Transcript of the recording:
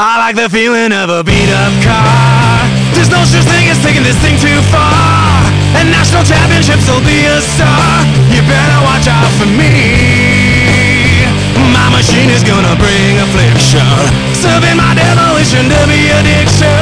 I like the feeling of a beat-up car. There's no such thing as taking this thing too far, and national championships will be a star. You better watch out for me. My machine is gonna bring affliction, serving my demolition to be addiction.